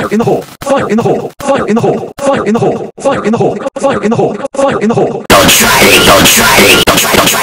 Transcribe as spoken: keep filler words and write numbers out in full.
Fire in the hole! Fire in the hole! Fire in the hole! Fire in the hole! Fire in the hole! Fire in the hole! Fire in the hole! Don't try it! Don't try it! Don't try it!